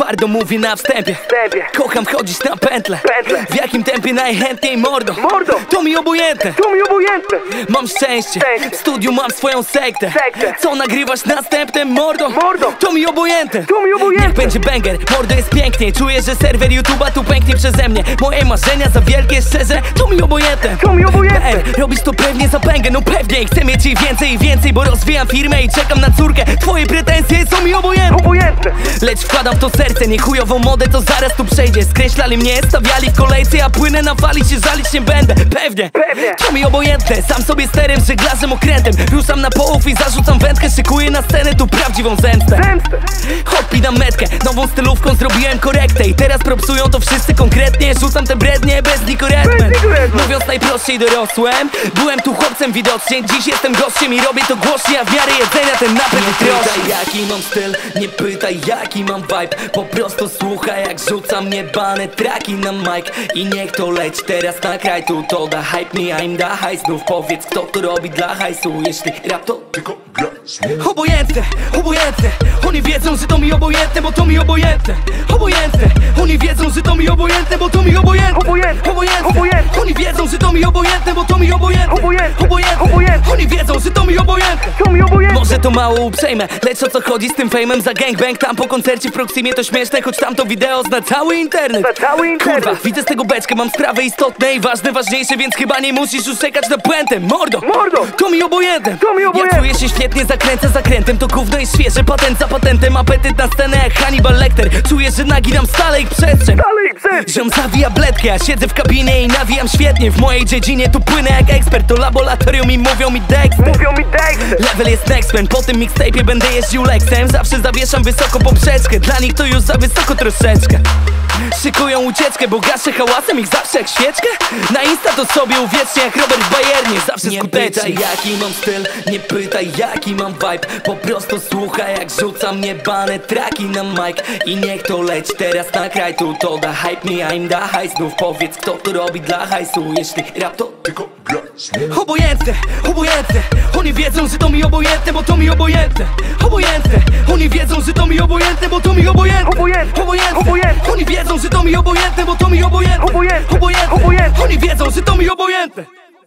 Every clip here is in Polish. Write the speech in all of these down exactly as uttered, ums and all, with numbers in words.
twardo mówię na wstępie, kocham chodzić na pętle. W jakim tempie najchętniej, mordo? Mordo, to mi obojętne, to mi obojętne. Mam szczęście, w studiu mam swoją sektę. Co nagrywasz następnym, mordo? Mordo, to mi obojętne, to mi obojętne. Niech będzie banger, mordo jest pięknie. Czuję, że serwer YouTube'a tu pęknie przeze mnie. Moje marzenia za wielkie, szczerze, to mi obojętne. To mi obojętne. Ej, robisz to pewnie za pęgę, no pewnie. Chcę mieć jej więcej i więcej, bo rozwijam firmę i czekam na córkę. Twoje pretensje są mi obojętne, obojętne. Lecz wkładam w to serce, nie chujową modę to zaraz tu przejdzie. Skreślali mnie, stawiali w kolejce, ja płynę na fali, się żalić nie będę. Pewnie, Pewnie. to mi obojętne. Sam sobie sterem, żeglarzem, okrętem. Ruszam na połów i zarzucam wędkę. Szykuję na scenę tu prawdziwą zemstę. Zemstę. Hop, dam metkę, nową stylówką zrobiłem korektę. I teraz propsują to wszyscy konkretnie. Rzucam te brednie bez nikoretmen. Mówiąc najprościej, dorosłem. Byłem tu chłopcem widocznie, dziś jestem gościem i robię to głośniej. A w miarę jedzenia ten napęd nie pytaj jaki mam styl, nie pytaj jaki mam vibe. Po prostu słuchaj jak rzucam niebane traki na mic. I niech to leci teraz na kraj, tu to da hype me, a im da hajs. Znów powiedz kto to robi dla hajsu, jeśli rap to tylko gra. Obojętne, obojętne, oni wiedzą, że to mi obojętne, bo to mi obojętne. Obojętne, oni wiedzą, że to mi obojętne, bo to mi obojętne. Obojętne, obojętne, oni wiedzą, że to mi obojętne, bo to mi obojętne. Obojętne, obojętne, oni wiedzą, że to mi obojętne. To mi obojętne. Może to mało uprzejme, lecz o co chodzi z tym fejmem za gangbang? Tam po koncercie w Proximie to śmieszne, choć tam to wideo zna cały internet. Na cały internet. Kurwa, widzę z tego beczkę, mam sprawy istotne i ważne, ważniejsze, więc chyba nie musisz już czekać na puentę. Mordo, Mordo, to mi obojętne. To mi obojętne. Ja czuję się świetnie, zakręcę zakrętem, to gówno jest świeże, patent za patentem. Apetyt na scenę jak Hannibal Lecter. Czuję, że naginam stale ich przestrzeń. Dalej przed. Ziom zawija bledkę, ja siedzę w kabinie i nawijam świetnie. W mojej dziedzinie tu płynę jak ekspert, to laboratorium i mówią mi Dexter. Mówią mi Dexter. Level jest next man, po tym mixtape'ie będę jeździł Lexem. Zawsze zawieszam wysoko poprzeczkę, dla nich to już za wysoko troszeczkę. Szykują ucieczkę, bo gaszę hałasem ich zawsze jak świeczkę. Na Insta to sobie uwiecznię jak Robert w Bayernie, zawsze nie skutecznie. Nie pytaj jaki mam styl, nie pytaj jaki mam vibe. Po prostu słuchaj jak rzucam niebane traki na mic. I niech to leci teraz na kraj, tu to da hype me, a im da hajs. Znów powiedz kto to robi dla hajsu, jeśli rap to tylko gra. Obojętne, obojętne, oni wiedzą, że to mi obojętne, bo to mi obojętne. Obojętne, oni wiedzą, że to mi obojętne, bo to mi obojętne. Obojętne, obojętne, oni wiedzą, że to mi obojętne, bo to mi obojętne. Obojętne, obojętne, obojętne, oni wiedzą, że to mi obojętne.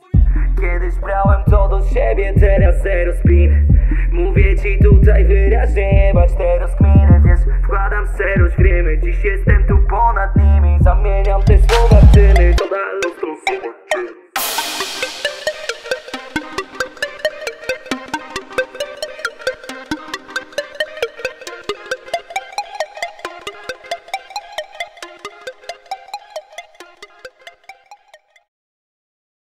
Kiedyś brałem to do siebie, teraz zero spin. Mówię ci tutaj wyraźnie, jebać te rozkminy. Wiesz, wkładam serość w rymy, dziś jestem tu ponad